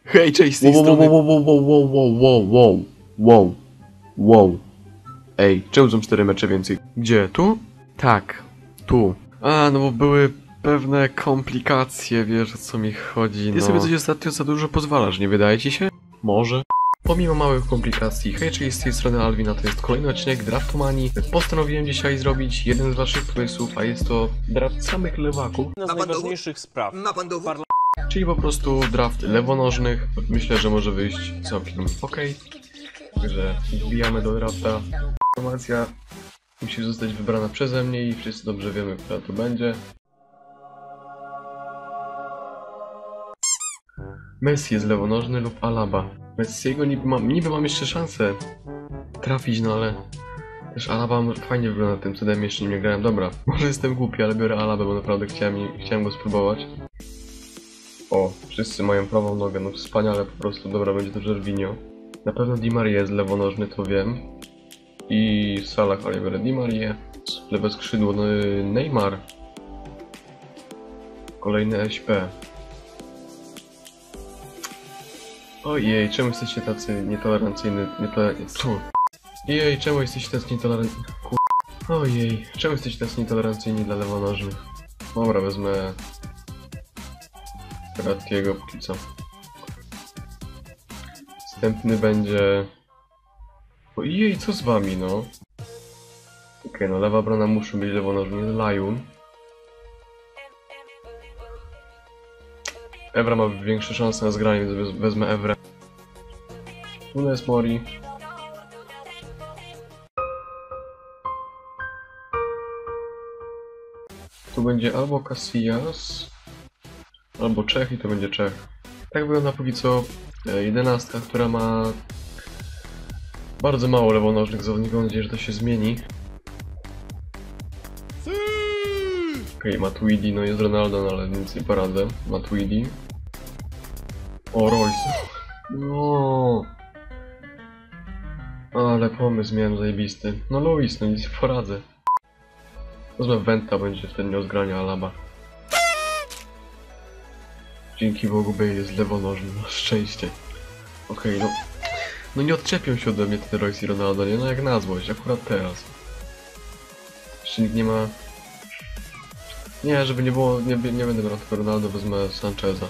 Hej, cześć, z tej strony... Wow. Ej, czemu są 4 mecze więcej? Gdzie? Tu? Tak, tu. A, no bo były pewne komplikacje, wiesz o co mi chodzi, no. Ty sobie coś ostatnio za dużo pozwalasz, nie wydaje ci się? Może. Pomimo małych komplikacji, hej, czyli z tej strony Alvin, a to jest kolejny odcinek Draftomanii. Postanowiłem dzisiaj zrobić jeden z waszych pomysłów, a jest to draft samych lewaków. Jedna z najważniejszych spraw. Czyli po prostu draft lewonożnych. Myślę, że może wyjść całkiem okej. Także wbijamy do drafta. Informacja musi zostać wybrana przeze mnie i wszyscy dobrze wiemy, która to będzie. Messi jest lewonożny lub Alaba. Messiego niby mam jeszcze szansę trafić, no ale też Alaba fajnie wygląda tym cudem, jeszcze nie grałem. Dobra, może jestem głupi, ale biorę Alabę, bo naprawdę chciałem go spróbować. O, wszyscy mają prawą nogę, no wspaniale po prostu, dobra, będzie to Jorginho. Na pewno Di Maria jest lewonożny, to wiem. I Salah, ale biorę Di Marię. Lewe skrzydło, no, Neymar. Kolejny SP. Ojej, czemu jesteście tacy nietolerancyjni? Jej, czemu jesteście tacy nietolerancyjni? Ojej, czemu jesteście tacy nietolerancyjni dla lewonożnych? Dobra, wezmę... Rattiego póki co. Następny będzie... Ojej, co z wami, no? Okej, no lewa obrona musi być lewonożny. Lion. Evra ma większe szanse na zgranie, więc wezmę Evrę. Funes Mori. Tu będzie albo Casillas, albo Czech i to będzie Czech. Tak wygląda póki co 11, która ma bardzo mało lewonożnych zawodników. Mam nadzieję, że to się zmieni. Okej, Matuidi, no jest Ronaldo, no ale nic nie poradzę. Matuidi. O, Royce. No. Ale pomysł miałem zajebisty. No Luis, no nic nie poradzę. Wezmę Venta, będzie wtedy miał zgrania Alaba. Dzięki Bogu Bale jest lewonożny, na szczęście. Okej, no. No nie odczepią się ode mnie ten Royce i Ronaldo, nie? No jak na złość, akurat teraz. Jeszcze nikt nie ma... Nie, żeby nie było, nie będę brał tylko Ronaldo, wezmę Sancheza.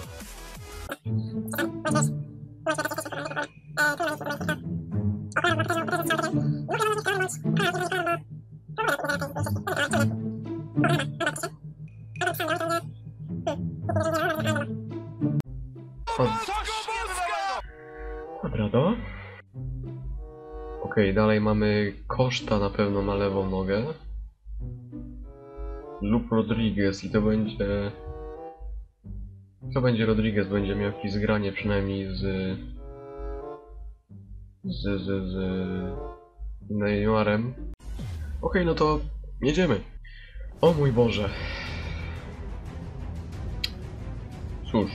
Quadrado. Okej, dalej mamy Koszta, na pewno ma lewą nogę. Lub Rodriguez i to będzie... To będzie Rodriguez, będzie miał jakieś zgranie przynajmniej z Neymarem. Okej, no to jedziemy. O mój Boże. Cóż.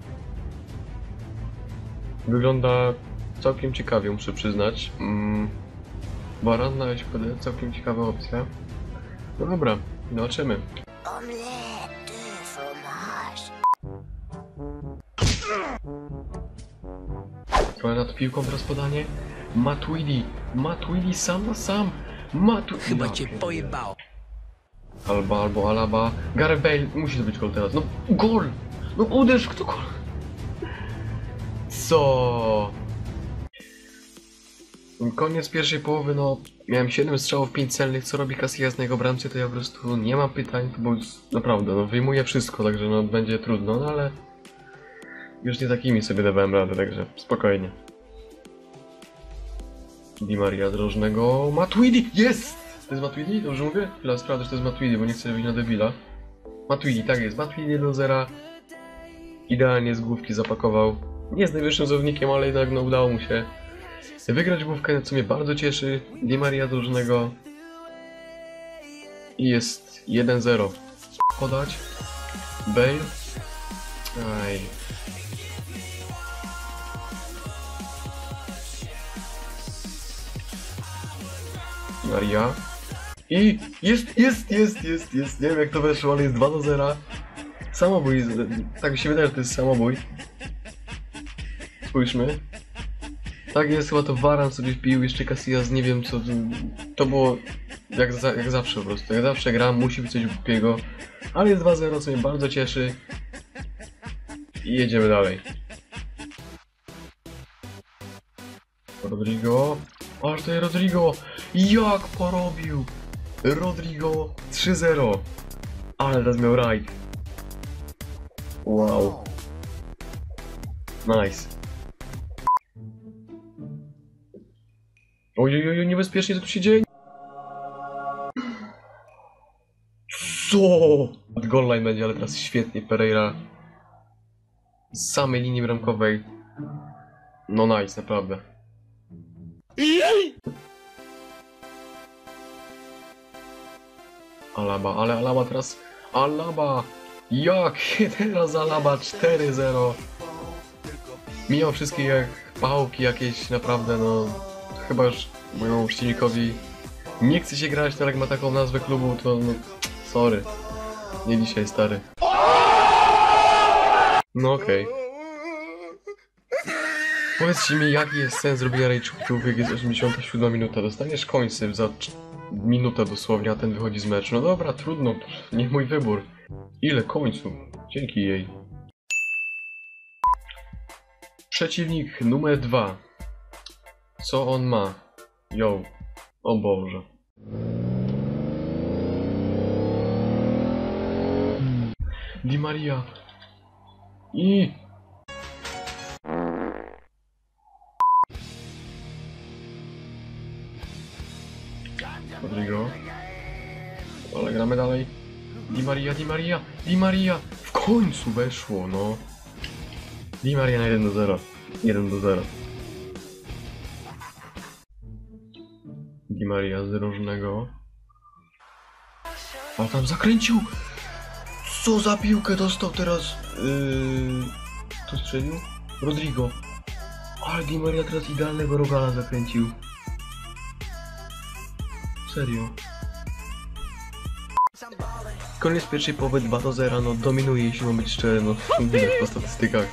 Wygląda całkiem ciekawie, muszę przyznać. Baran na SPD, całkiem ciekawa opcja. No dobra, zobaczymy. Trochę nad piłką teraz podanie. Matuidi sam na sam. Chyba cię pojebało. Albo Alaba. Gareth Bale, musi to być gol teraz. No gol! No uderz, kto gol? Co? Koniec pierwszej połowy, no miałem 7 strzałów, 5 celnych, co robi Casillas na jego bramce, to ja po prostu nie mam pytań, bo naprawdę, no wyjmuję wszystko, także no będzie trudno, no ale już nie takimi sobie dawałem radę, także spokojnie. Di Maria drożnego, Matuidi, jest! To jest Matuidi? Dobrze mówię? Chwila, sprawdzę, że to jest Matuidi, bo nie chcę robić na debila. Matuidi, tak jest, Matuidi do zera. Idealnie z główki zapakował. Nie jest najwyższym zawodnikiem, ale jednak no, udało mu się wygrać główkę, co mnie bardzo cieszy. Di Maria drużnego. I jest 1-0. Podać. Bale. Aj. Maria. I jest. Nie wiem jak to weszło, ale jest 2-0. Samobój. Tak mi się wydaje, że to jest samobój. Spójrzmy. Tak jest, chyba to Varan sobie wpił, jeszcze Casillas, nie wiem co... To było jak zawsze po prostu. Jak zawsze gram, musi być coś głupiego. Ale jest 2-0, co mnie bardzo cieszy. I jedziemy dalej. Rodrigo. Aż to jest Rodrigo! Jak porobił! Rodrigo 3-0. Ale teraz miał rajd. Wow. Nice. Ojej, niebezpiecznie, co tu się dzieje? Co? Goal line będzie, ale teraz świetnie Pereira. Z samej linii bramkowej. No nice, naprawdę. Alaba, ale Alaba teraz... Alaba! Jak teraz Alaba 4-0? Mimo wszystkie jak pałki jakieś, naprawdę no... Chyba już mojemu przeciwnikowi nie chce się grać, ale jak ma taką nazwę klubu, to no... Sorry. Nie dzisiaj, stary. No okej. Powiedzcie mi, jaki jest sens zrobienia rage-quitów, jak jest 87 minuta. Dostaniesz końcy za minutę dosłownie, a ten wychodzi z meczu. No dobra, trudno, nie mój wybór. Ile końców? Dzięki jej. Przeciwnik numer 2. Co on ma? Yo. O Boże. Di Maria. I... Rodrigo. Ale gramy dalej. Di Maria, Di Maria, Di Maria! W końcu weszło, no. Di Maria na 1-0. 1-0. Di Maria z różnego. A tam zakręcił! Co za piłkę dostał teraz? Kto strzelił? Rodrigo. Ale Di Maria teraz idealnego rogala zakręcił. Serio. Koniec pierwszej połowy 2-0, no dominuje, jeśli mam być szczery, no widać po statystykach.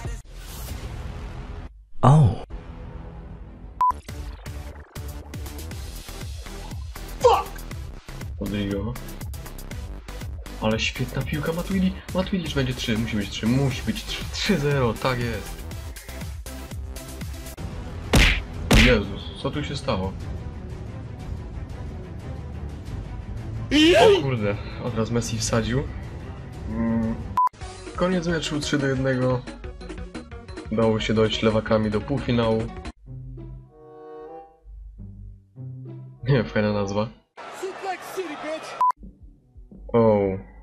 Oh. Rodrigo. Ale świetna piłka, Matuidi już będzie 3, musi być 3, musi być 3. 3-0, tak jest. Jezus, co tu się stało? O kurde, od razu Messi wsadził. Koniec meczu 3-1. Udało się dojść lewakami do półfinału. Nie, fajna nazwa. O.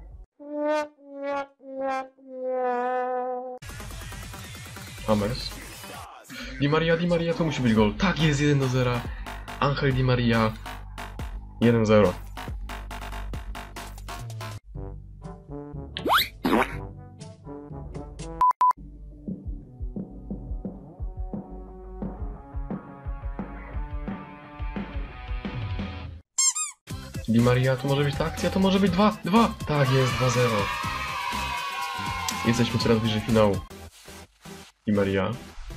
Hammers. Di Maria, to musi być gol. Tak jest, 1-0. Angel Di Maria. 1-0. Di Maria, to może być ta akcja, to może być 2-2. Tak jest, 2-0. Jesteśmy coraz bliżej finału. Di Maria.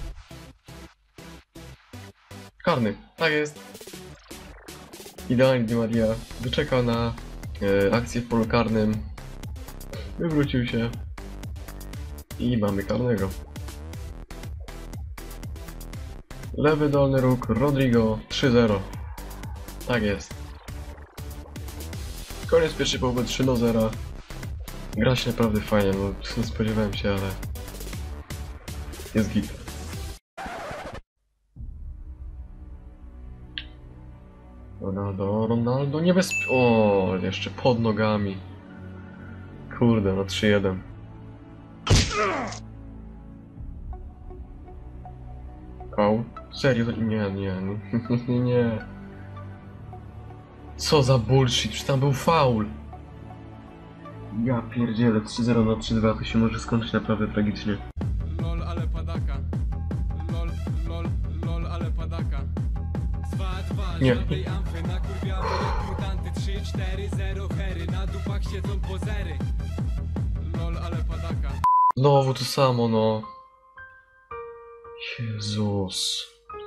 Karny, tak jest. Idealnie Di Maria wyczekał na akcję w polu karnym. Wywrócił się. I mamy karnego. Lewy dolny róg, Rodrigo, 3-0. Tak jest. Koniec pierwszej połowy 3-0. Gra się naprawdę fajnie, no nie spodziewałem się, ale... Jest git. Ronaldo, O, jeszcze pod nogami. Kurde, no 3-1. Koł? Serio? Nie. Co za bullshit, przecież tam był faul. Ja pierdzielę, 3-0 na 3-2, to się może skończyć naprawdę tragicznie. LOL, ale padaka. LOL, ale padaka. 2-2, nie. żadnej amfy, nakurwiamy jak mutanty. 3-4-0 hery, na dupach siedzą pozery. LOL, ale padaka. Znowu to samo, no. Jezus.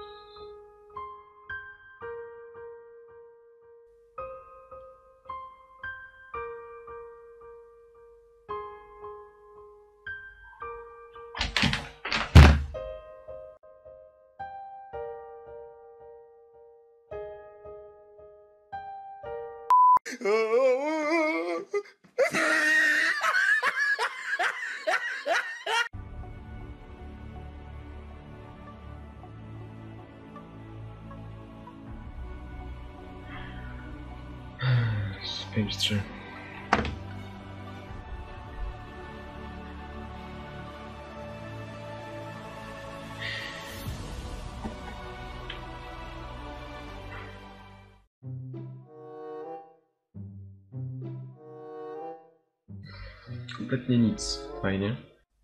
Z 5-3. Kompletnie nic. Fajnie.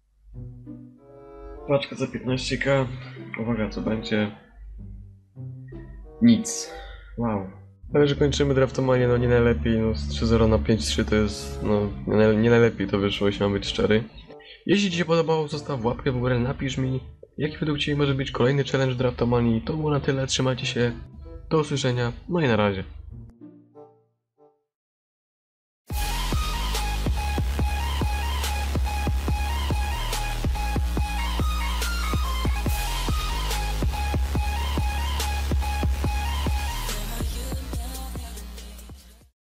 Paczka za 15k. Uwaga, co będzie? Nic. Wow. Ale że kończymy draftomanię, no nie najlepiej, no z 3-0 na 5-3 to jest, no nie najlepiej to wyszło, jeśli mam być szczery. Jeśli Ci się podobało, zostaw łapkę w górę, napisz mi, jaki według Ciebie może być kolejny challenge draftomanii. To było na tyle, trzymajcie się, do usłyszenia, no i na razie.